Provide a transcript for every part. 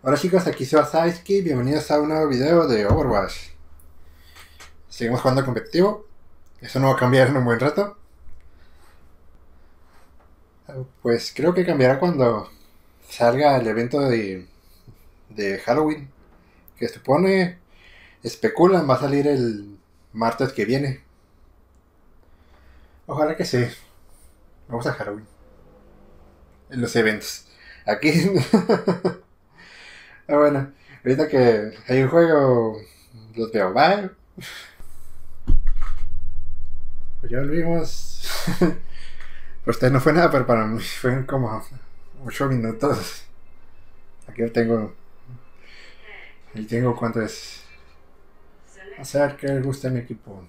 Hola chicos, aquí soy Saisky, bienvenidos a un nuevo video de Overwatch. Seguimos jugando competitivo, eso no va a cambiar en un buen rato. Pues creo que cambiará cuando salga el evento de Halloween, que supone, especulan, va a salir el martes que viene. Ojalá que sí, vamos a Halloween, en los eventos. Aquí, bueno, ahorita que hay un juego, los veo, bye. Pues ya volvimos. Pues usted no fue nada, pero para mí fue como 8 minutos. Aquí lo tengo. Y tengo cuánto es. Vamos a ver qué le gusta a mi equipo.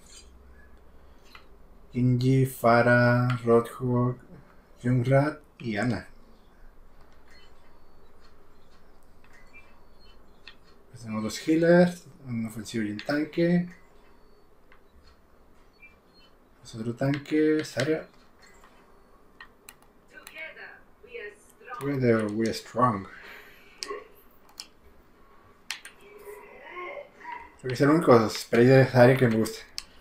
Genji, Pharah, Roadhog, Jungrat y Ana. Pues tenemos dos healers, un ofensivo y un tanque. Pues otro tanque, Zarya. Together we are strong. Creo que es el único spray de Zarya que me gusta.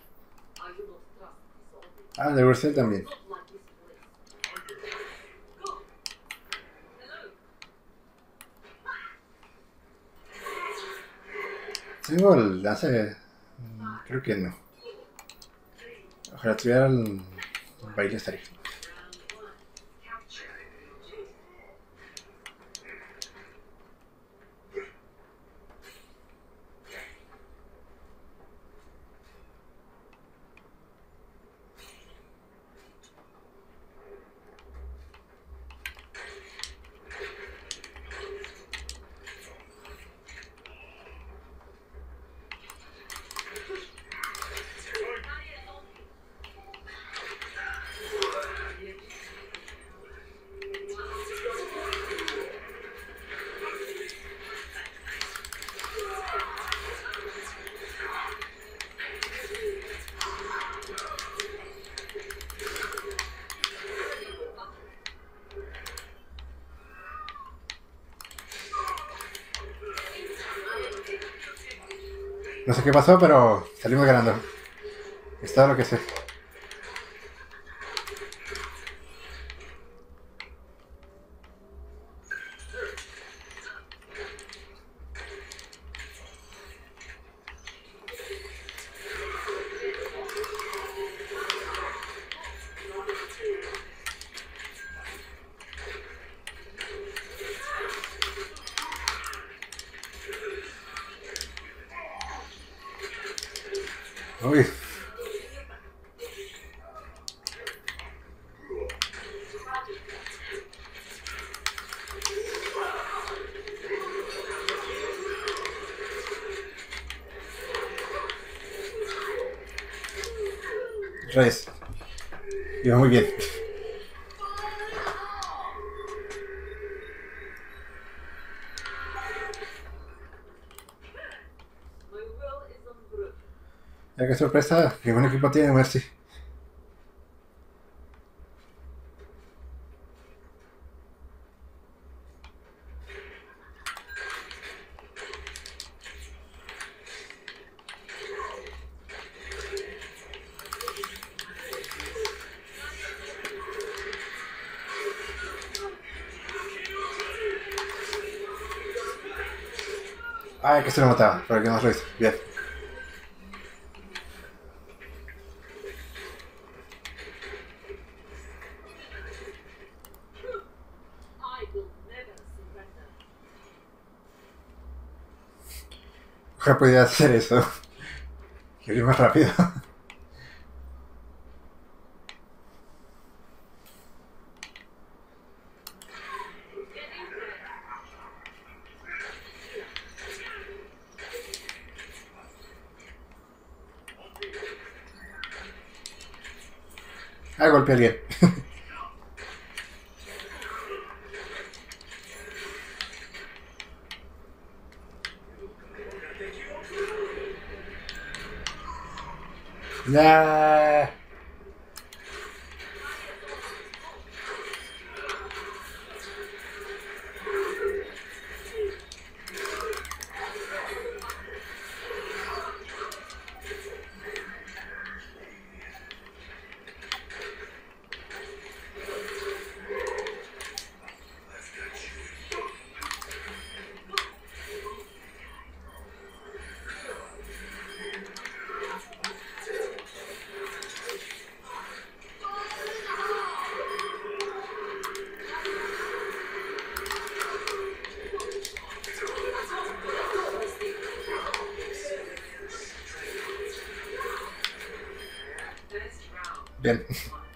Ah, de Urcel también. Tengo el lance. Creo que no. Ojalá tuviera el baile estaría. No sé qué pasó, pero salimos ganando. Es todo lo que sé. Uy. Reyes. Iba muy bien. Ya qué sorpresa, qué buen equipo tiene Mercy. Ay, que se lo mataba, pero que no lo hizo. Bien. Ojalá podía hacer eso. Quiero ir más rápido. Ah, golpeé a alguien. Ya. Bien.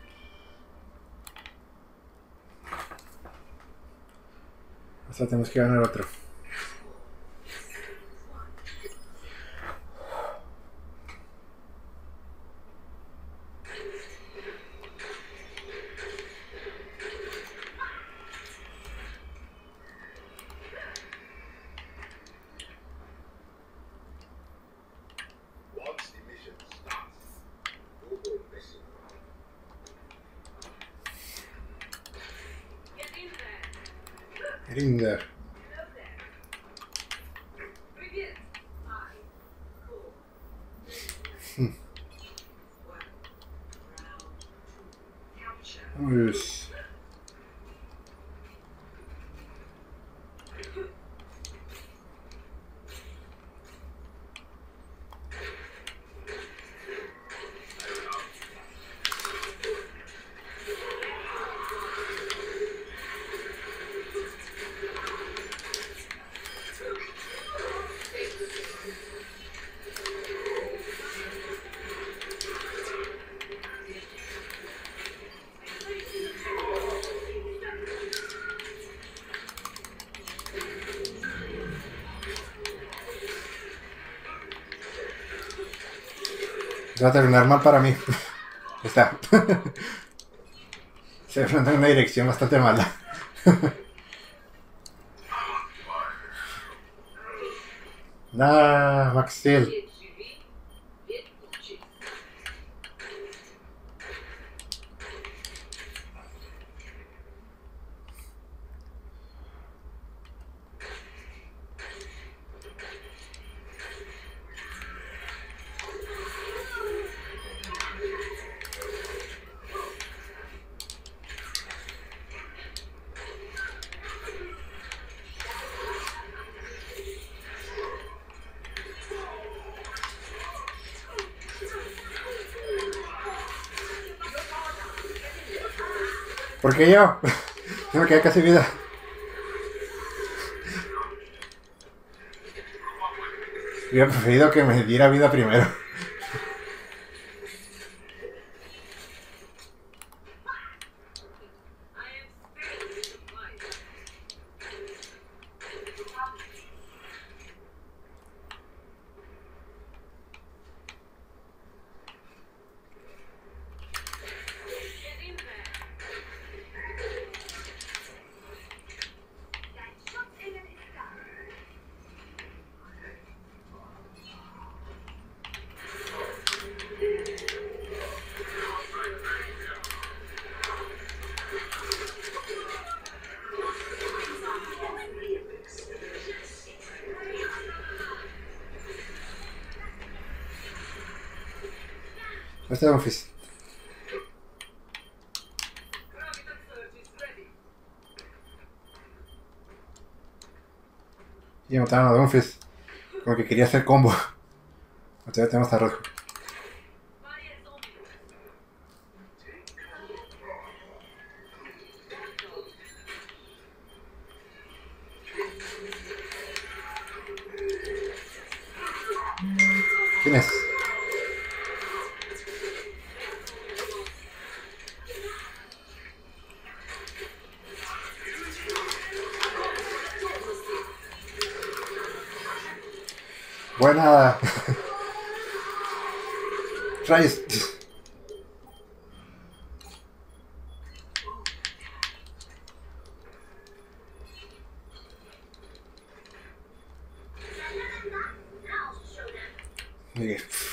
O sea, tenemos que ganar otro. Rinder. Pues... va a terminar mal para mí. Está. Se enfrenta en una dirección bastante mala. Nah, Max Steel. ¿Por qué yo? No me queda casi vida. Hubiera preferido que me diera vida primero. Este es Office. Y mataron a Doomfist. Como que quería hacer combo. Todavía tenemos a rojo. ¿Quién es? Buena. Rayos. Okay.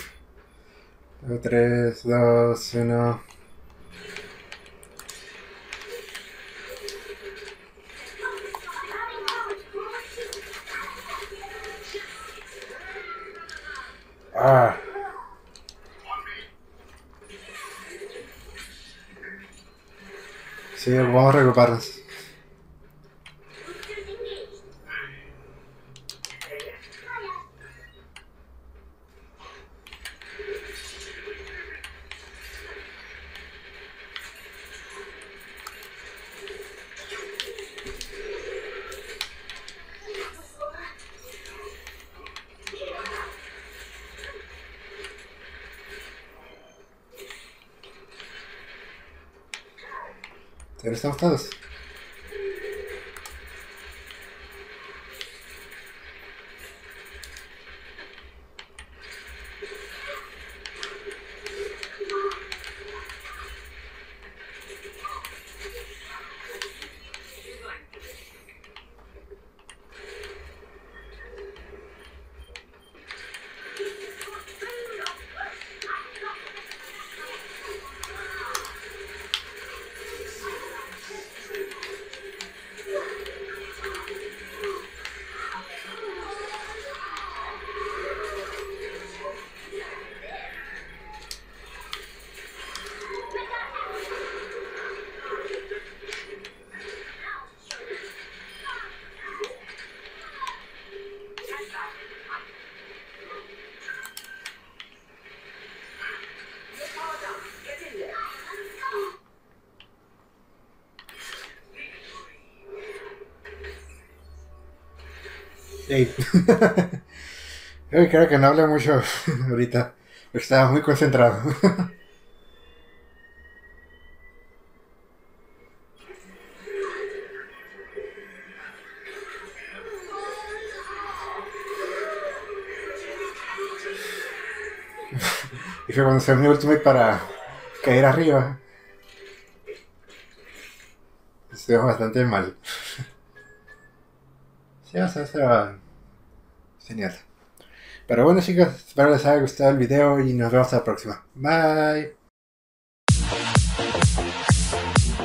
3, 2, 1. Ah. Sí, vamos a recuperarnos. ¿Dónde estamos todos? Hey. Yo creo que no hablé mucho ahorita, porque estaba muy concentrado. Y fue cuando usé mi ultimate para caer arriba. Estuvo bastante mal. Sí, o sea, estaba genial. Pero bueno, chicos, espero les haya gustado el video y nos vemos a la próxima. Bye.